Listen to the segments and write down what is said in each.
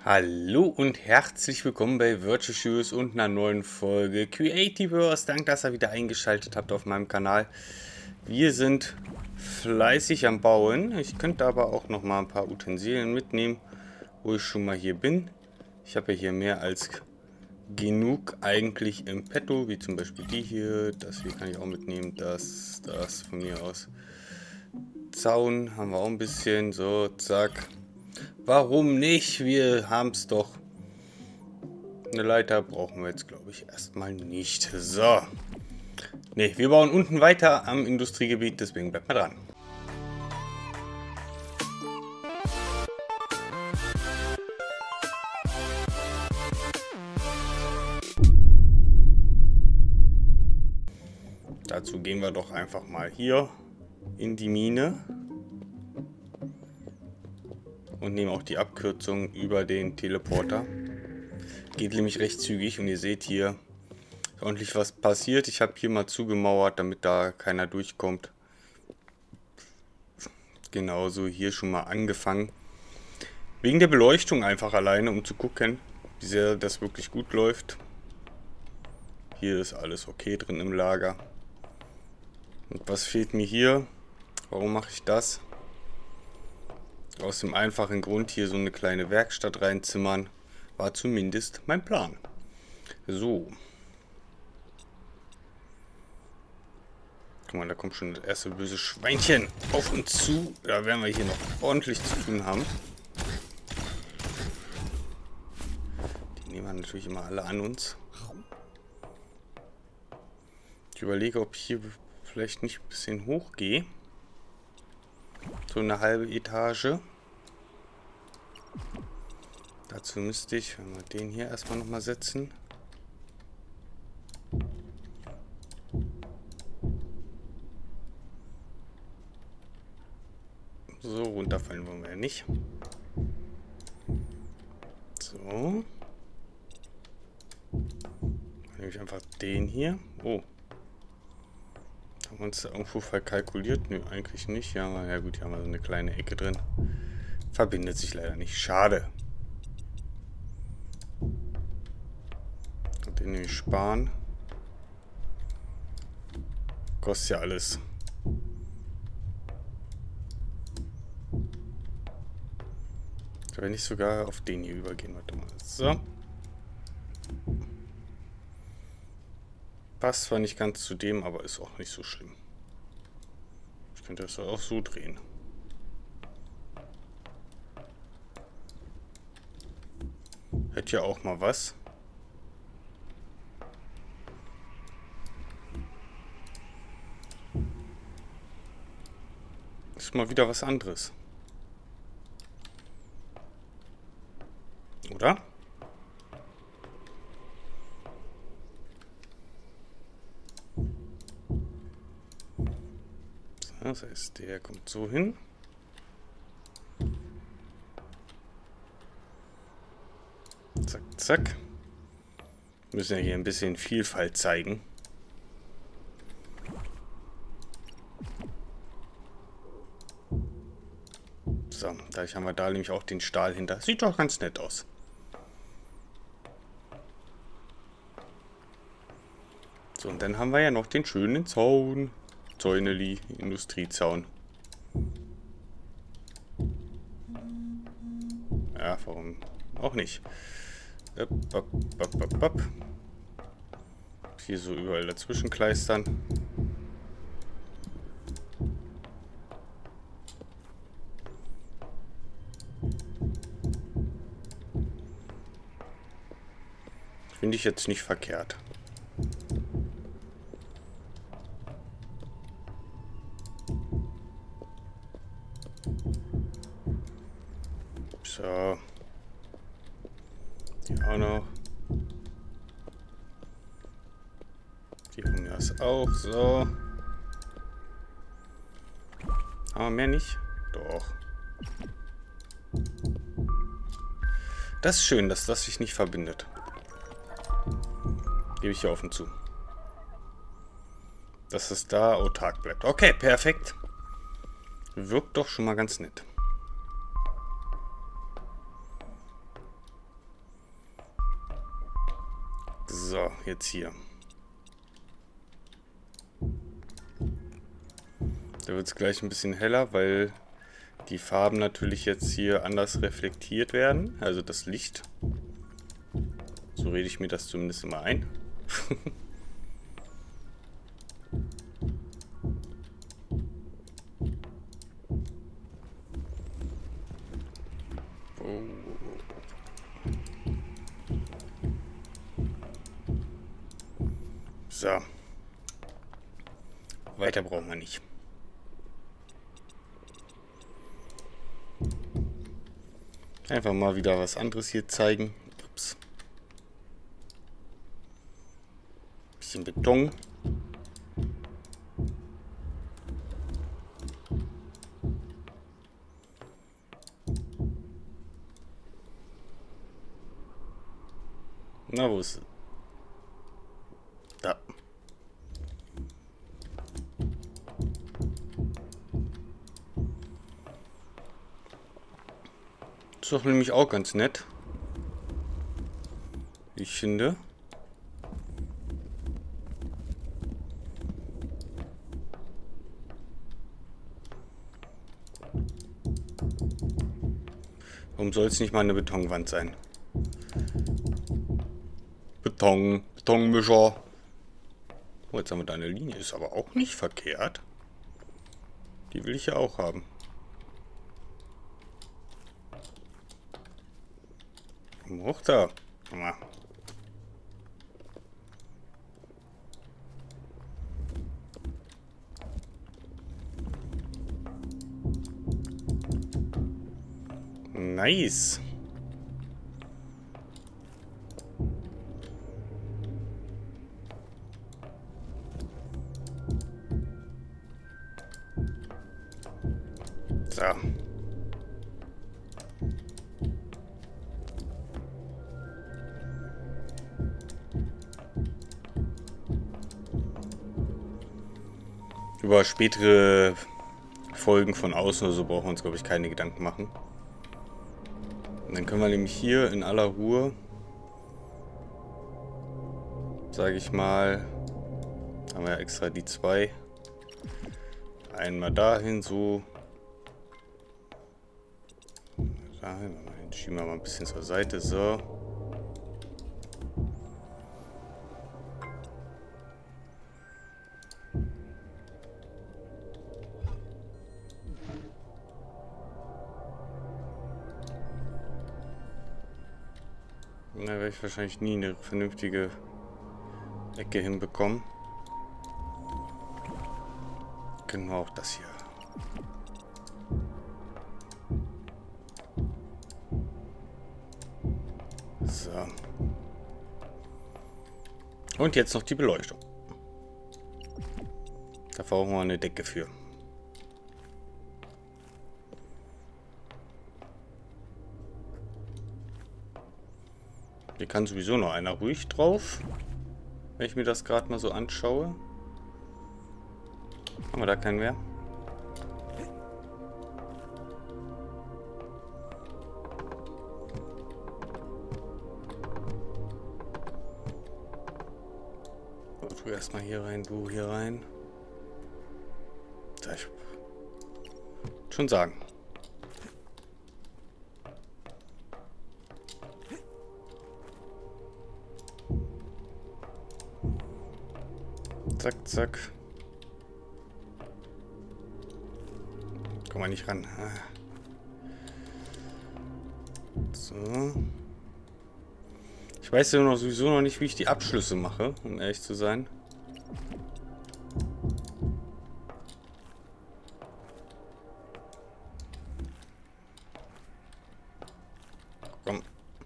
Hallo und herzlich willkommen bei Virtual Shoes und einer neuen Folge Creativerse. Danke, dass ihr wieder eingeschaltet habt auf meinem Kanal. Wir sind fleißig am Bauen. Ich könnte aber auch noch mal ein paar Utensilien mitnehmen, wo ich schon mal hier bin. Ich habe ja hier mehr als genug eigentlich im Petto, wie zum Beispiel die hier. Das hier kann ich auch mitnehmen. Das von mir aus. Zaun haben wir auch ein bisschen. So, zack. Warum nicht? Wir haben es doch. Eine Leiter brauchen wir jetzt, glaube ich, erstmal nicht. So. Ne, wir bauen unten weiter am Industriegebiet, deswegen bleibt mal dran. Dazu gehen wir doch einfach mal hier in die Mine. Und nehmen auch die Abkürzung über den Teleporter. Geht nämlich recht zügig und ihr seht hier ordentlich was passiert. Ich habe hier mal zugemauert, damit da keiner durchkommt. Genauso hier schon mal angefangen. Wegen der Beleuchtung einfach alleine, um zu gucken, wie sehr das wirklich gut läuft. Hier ist alles okay drin im Lager. Und was fehlt mir hier? Warum mache ich das? Aus dem einfachen Grund, hier so eine kleine Werkstatt reinzimmern, war zumindest mein Plan. So. Guck mal, da kommt schon das erste böse Schweinchen auf uns zu. Da werden wir hier noch ordentlich zu tun haben. Die nehmen wir natürlich immer alle an uns. Ich überlege, ob ich hier vielleicht nicht ein bisschen hoch gehe. So eine halbe Etage. Dazu müsste ich, wenn wir den hier erstmal nochmal setzen. So, runterfallen wollen wir ja nicht. So. Dann nehme ich einfach den hier. Oh. Haben wir uns da irgendwo verkalkuliert? Nö, eigentlich nicht. Ja gut, hier haben wir so eine kleine Ecke drin. Verbindet sich leider nicht. Schade. Und den nehme ich sparen. Kostet ja alles. Wenn ich sogar auf den hier übergehen. Warte mal. So. Passt zwar nicht ganz zu dem, aber ist auch nicht so schlimm. Ich könnte das auch so drehen. Hätte ja auch mal was. Ist mal wieder was anderes. Oder? Das heißt, der kommt so hin. Zack, zack. Wir müssen ja hier ein bisschen Vielfalt zeigen. So, dadurch haben wir da nämlich auch den Stahl hinter. Sieht doch ganz nett aus. So, und dann haben wir ja noch den schönen Zaun. Zäuneli, Industriezaun. Ja, warum auch nicht? Hier so überall dazwischen kleistern. Finde ich jetzt nicht verkehrt. So. Die auch noch. Die haben das auch. So. Aber mehr nicht. Doch. Das ist schön, dass das sich nicht verbindet. Gebe ich hier offen zu. Dass es da autark bleibt. Okay, perfekt. Wirkt doch schon mal ganz nett. So, jetzt hier. Da wird es gleich ein bisschen heller, weil die Farben natürlich jetzt hier anders reflektiert werden. Also das Licht. So rede ich mir das zumindest immer ein. Oh. So. Weiter brauchen wir nicht. Einfach mal wieder was anderes hier zeigen. Ups. Bisschen Beton. Na, wo ist es? Da. Ist doch nämlich auch ganz nett. Ich finde. Warum soll es nicht mal eine Betonwand sein? Betonmischer. Oh, jetzt haben wir da eine Linie. Ist aber auch nicht verkehrt. Die will ich ja auch haben. Hoch da. Mal. Nice. So. Über spätere Folgen von außen oder so brauchen wir uns, glaube ich, keine Gedanken machen. Und dann können wir nämlich hier in aller Ruhe, sage ich mal, haben wir ja extra die zwei. Einmal dahin, so. Dahin, den schieben wir mal ein bisschen zur Seite, so. Da werde ich wahrscheinlich nie eine vernünftige Ecke hinbekommen. Genau, auch das hier. So. Und jetzt noch die Beleuchtung. Da brauchen wir eine Decke für. Hier kann sowieso noch einer ruhig drauf. Wenn ich mir das gerade mal so anschaue. Haben wir da keinen mehr? Du erstmal hier rein, du hier rein. Soll ich schon sagen. Zack, zack. Komm mal nicht ran. So. Ich weiß ja sowieso noch nicht, wie ich die Abschlüsse mache, um ehrlich zu sein. Komm.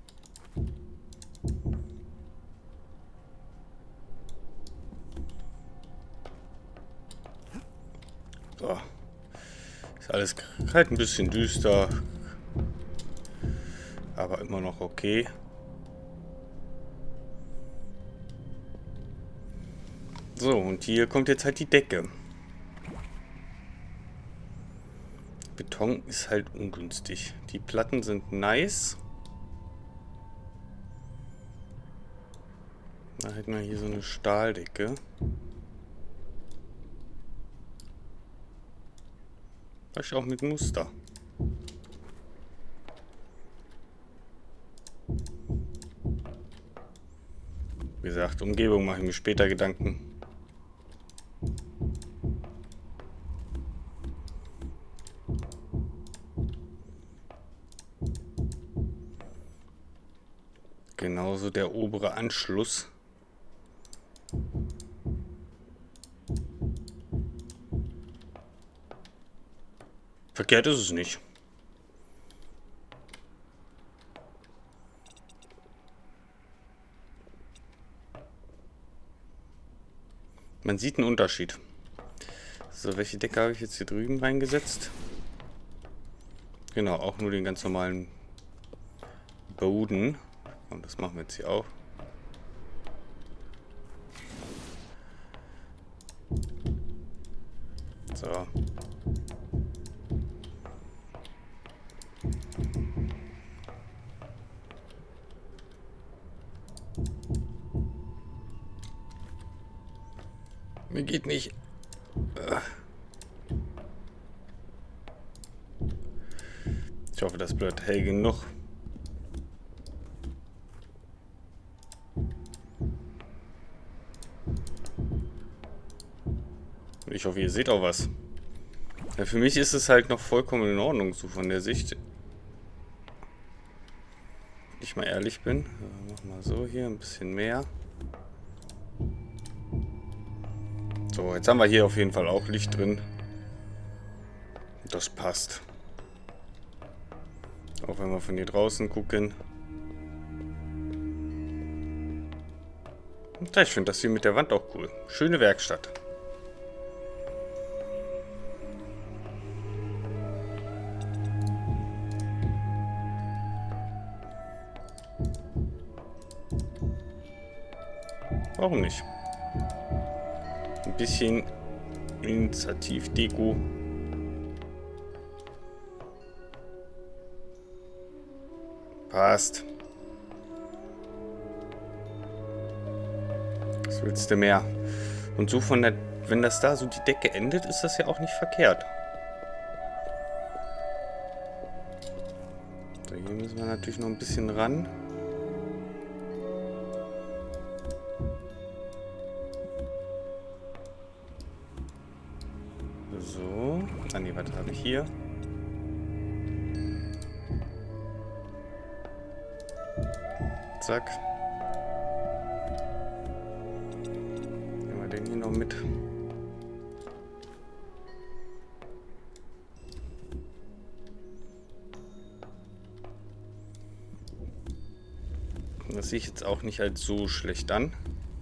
So. Ist alles halt ein bisschen düster. Aber immer noch okay. So, und hier kommt jetzt halt die Decke. Beton ist halt ungünstig. Die Platten sind nice. Da hätten wir hier so eine Stahldecke. Vielleicht auch mit Muster. Wie gesagt, Umgebung mache ich mir später Gedanken. Genauso der obere Anschluss. Verkehrt ist es nicht. Man sieht einen Unterschied. So, welche Decke habe ich jetzt hier drüben reingesetzt? Genau, auch nur den ganz normalen Boden. Und das machen wir jetzt hier auch. So. Mir geht nicht. Ich hoffe, das bleibt hell genug. Ich hoffe, ihr seht auch was. Ja, für mich ist es halt noch vollkommen in Ordnung, so von der Sicht. Wenn ich mal ehrlich bin. Mach mal so hier ein bisschen mehr. So, jetzt haben wir hier auf jeden Fall auch Licht drin. Das passt. Auch wenn wir von hier draußen gucken. Und ich finde das hier mit der Wand auch cool. Schöne Werkstatt. Warum nicht? Ein bisschen Initiativ-Deko. Passt. Was willst du mehr? Und so von der, wenn das da so die Decke endet, ist das ja auch nicht verkehrt. So, hier müssen wir natürlich noch ein bisschen ran. So. Ah ne, was habe ich hier? Zack. Nehmen wir den hier noch mit. Das sehe ich jetzt auch nicht als so schlecht an.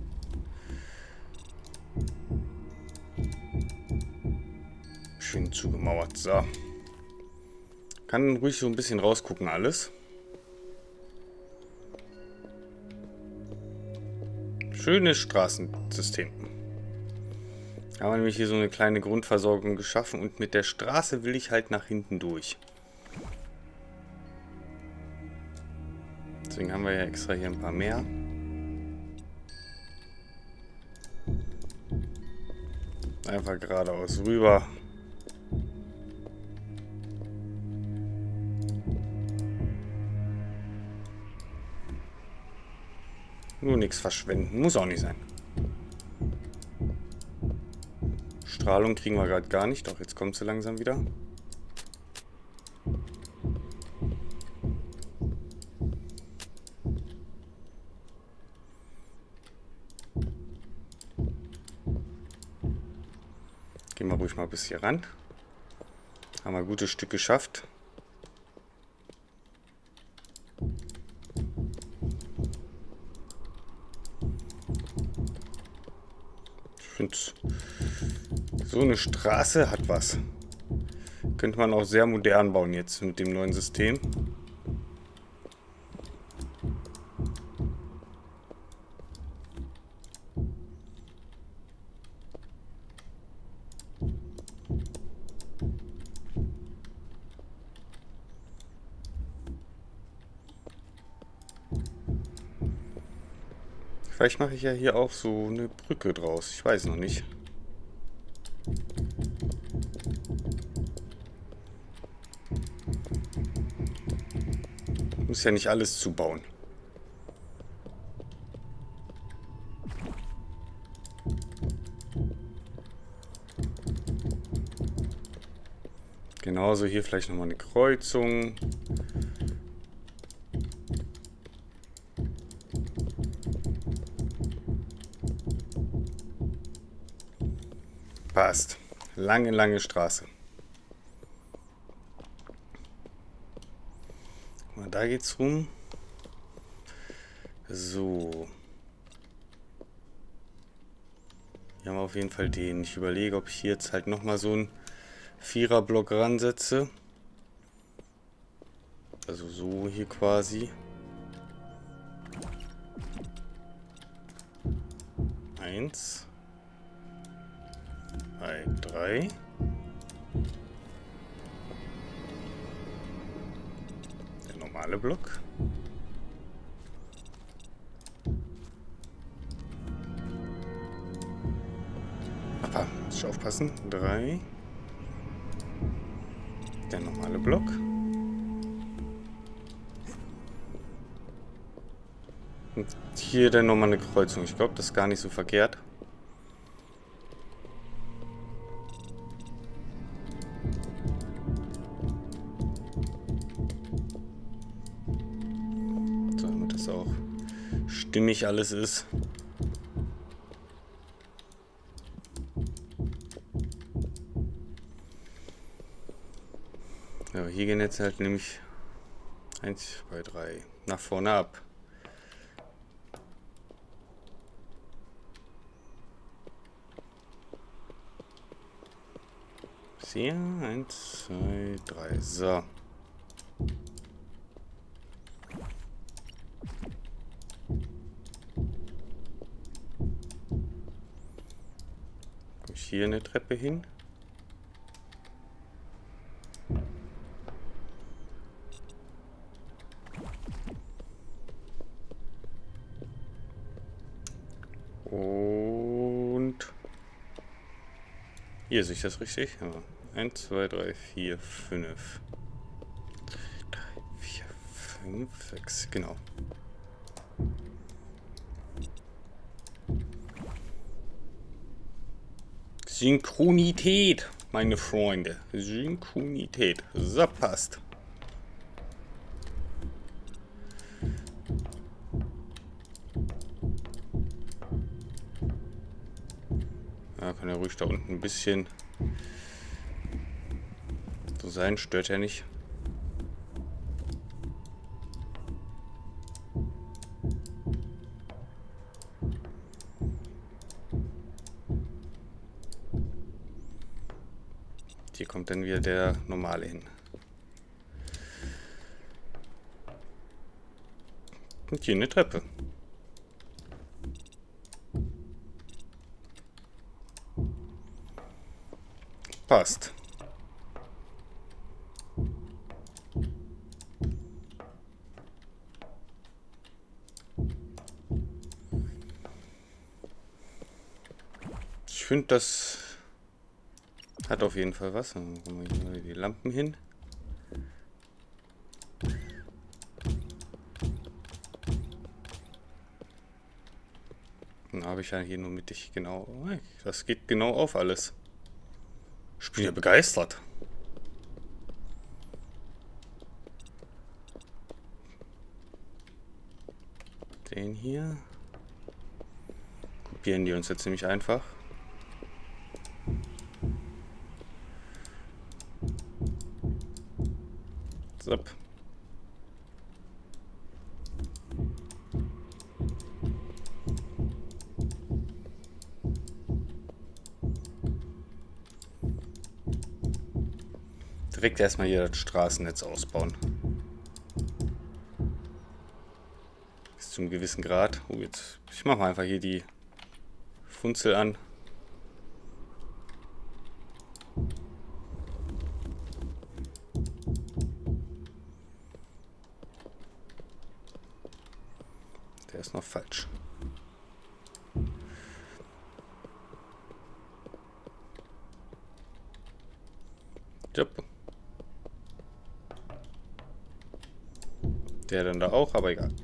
Schön zugemauert. So. Kann ruhig so ein bisschen rausgucken alles. Schönes Straßensystem. Haben wir nämlich hier so eine kleine Grundversorgung geschaffen und mit der Straße will ich halt nach hinten durch. Deswegen haben wir ja extra hier ein paar mehr. Einfach geradeaus rüber. Nur nichts verschwenden. Muss auch nicht sein. Strahlung kriegen wir gerade gar nicht. Doch, jetzt kommt sie langsam wieder. Gehen wir ruhig mal bis hier ran. Haben wir ein gutes Stück geschafft. Ich finde, so eine Straße hat was. Könnte man auch sehr modern bauen jetzt mit dem neuen System. Vielleicht mache ich ja hier auch so eine Brücke draus. Ich weiß noch nicht. Muss ja nicht alles zubauen. Genauso hier vielleicht nochmal eine Kreuzung. Passt. Lange, lange Straße. Und da geht's rum. So. Hier haben wir auf jeden Fall den. Ich überlege, ob ich hier jetzt halt nochmal so einen Viererblock ransetze. Also so hier quasi. 1, 2, 3. Der normale Block. Papa, muss ich aufpassen. 3. Der normale Block. Und hier dann nochmal eine Kreuzung. Ich glaube, das ist gar nicht so verkehrt. So, damit das auch stimmig alles ist. Ja, hier gehen jetzt halt nämlich 1, 2, 3 nach vorne ab. Hier, 1, 2, 3, so. Komme ich hier eine Treppe hin? Und hier sehe ich das richtig? Ja. 1, 2, 3, 4, 5. 3, 4, 5, 6, genau. Synchronität, meine Freunde. Synchronität. So, passt. Ja, kann ja ruhig da unten ein bisschen so sein, stört ja nicht. Hier kommt dann wieder der normale hin. Und hier eine Treppe. Passt. Ich finde, das hat auf jeden Fall was. Dann machen wir hier mal die Lampen hin. Dann habe ich ja hier nur mittig genau. Das geht genau auf alles. Ich bin ja begeistert. Den hier. Kopieren die uns jetzt ziemlich einfach. So. Direkt erstmal hier das Straßennetz ausbauen. Bis zu einem gewissen Grad. Oh, jetzt. Ich mache mal einfach hier die Funzel an. Der ist noch falsch. Der dann da auch, aber egal.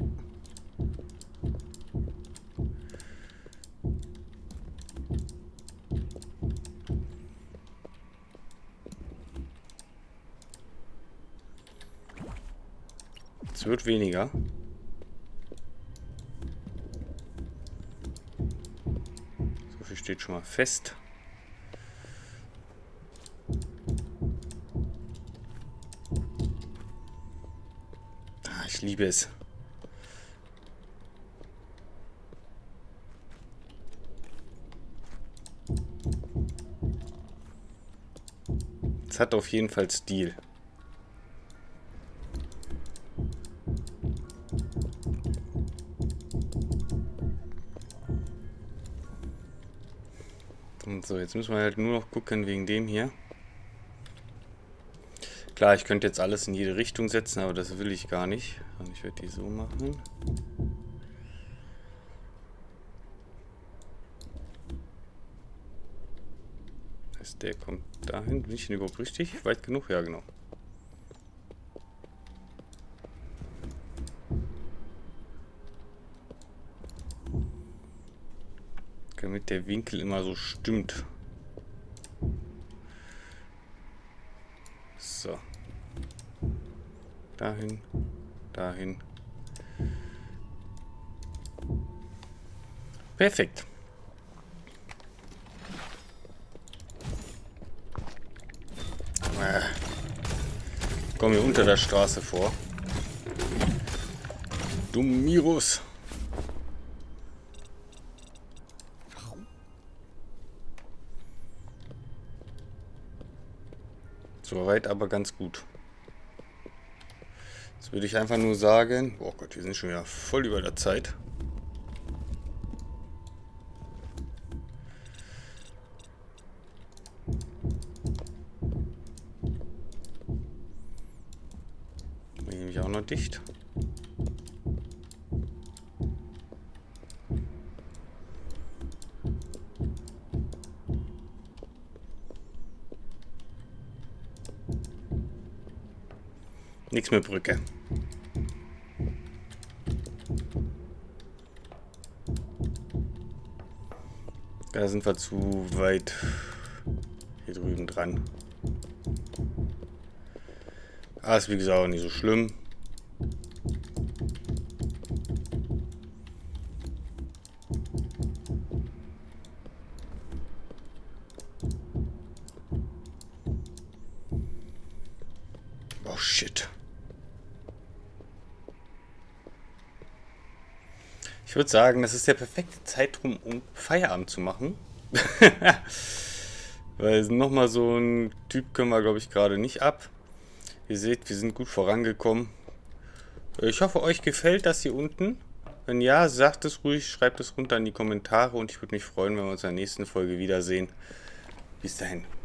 Es wird weniger. So viel steht schon mal fest. Ah, ich liebe es. Es hat auf jeden Fall Stil. Und so, jetzt müssen wir halt nur noch gucken wegen dem hier. Klar, ich könnte jetzt alles in jede Richtung setzen, aber das will ich gar nicht. Und ich werde die so machen. Heißt, der kommt dahin. Bin ich denn überhaupt richtig? Weit genug? Ja, genau. Damit der Winkel immer so stimmt. So. Dahin. Dahin. Perfekt. Komm hier unter der Straße vor. Du Mirus. Soweit aber ganz gut. Jetzt würde ich einfach nur sagen... Oh Gott, wir sind schon wieder voll über der Zeit. Hier nehme ich auch noch dicht. Nichts mehr Brücke. Da sind wir zu weit hier drüben dran. Ah, ist wie gesagt auch nicht so schlimm. Oh shit. Ich würde sagen, das ist der perfekte Zeitraum, um Feierabend zu machen. Weil nochmal so ein Typ können wir, glaube ich, gerade nicht ab. Ihr seht, wir sind gut vorangekommen. Ich hoffe, euch gefällt das hier unten. Wenn ja, sagt es ruhig, schreibt es runter in die Kommentare und ich würde mich freuen, wenn wir uns in der nächsten Folge wiedersehen. Bis dahin.